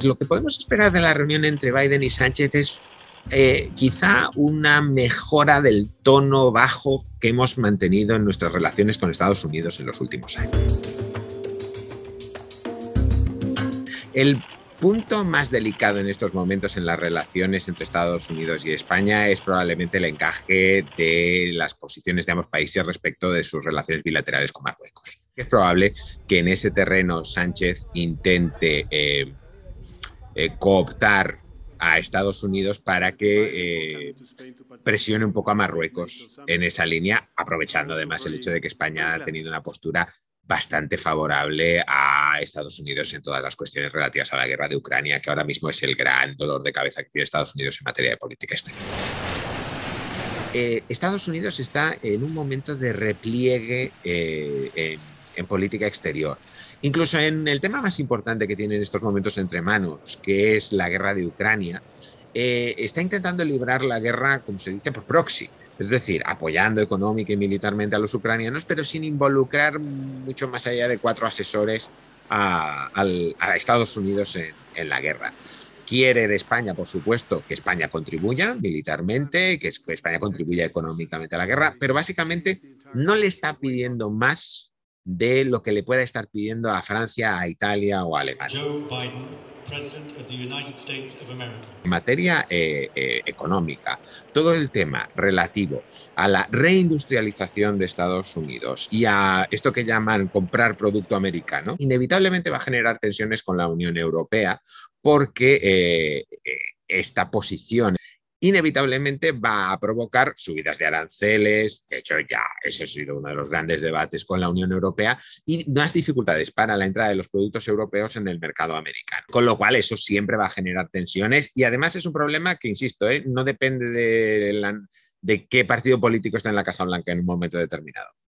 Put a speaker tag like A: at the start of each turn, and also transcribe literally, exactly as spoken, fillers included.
A: lo que podemos esperar de la reunión entre Biden y Sánchez es eh, quizá una mejora del tono bajo que hemos mantenido en nuestras relaciones con Estados Unidos en los últimos años. El punto más delicado en estos momentos en las relaciones entre Estados Unidos y España es probablemente el encaje de las posiciones de ambos países respecto de sus relaciones bilaterales con Marruecos. Es probable que en ese terreno Sánchez intente eh, eh, cooptar a Estados Unidos para que eh, presione un poco a Marruecos en esa línea, aprovechando además el hecho de que España ha tenido una postura bastante favorable a Estados Unidos en todas las cuestiones relativas a la guerra de Ucrania, que ahora mismo es el gran dolor de cabeza que tiene Estados Unidos en materia de política exterior. Eh, Estados Unidos está en un momento de repliegue eh, en, en política exterior. Incluso en el tema más importante que tiene en estos momentos entre manos, que es la guerra de Ucrania, eh, está intentando librar la guerra, como se dice, por proxy. Es decir, apoyando económica y militarmente a los ucranianos, pero sin involucrar mucho más allá de cuatro asesores a, al, a Estados Unidos en, en la guerra. Quiere de España, por supuesto, que España contribuya militarmente, que España contribuya económicamente a la guerra, pero básicamente no le está pidiendo más de lo que le pueda estar pidiendo a Francia, a Italia o a Alemania. Joe Biden, President of the United States of America. En materia eh, eh, económica, todo el tema relativo a la reindustrialización de Estados Unidos y a esto que llaman comprar producto americano, inevitablemente va a generar tensiones con la Unión Europea porque eh, esta posición inevitablemente va a provocar subidas de aranceles. De hecho, ya ese ha sido uno de los grandes debates con la Unión Europea, y más dificultades para la entrada de los productos europeos en el mercado americano. Con lo cual, eso siempre va a generar tensiones, y además es un problema que, insisto, ¿eh? no depende de, la, de qué partido político está en la Casa Blanca en un momento determinado.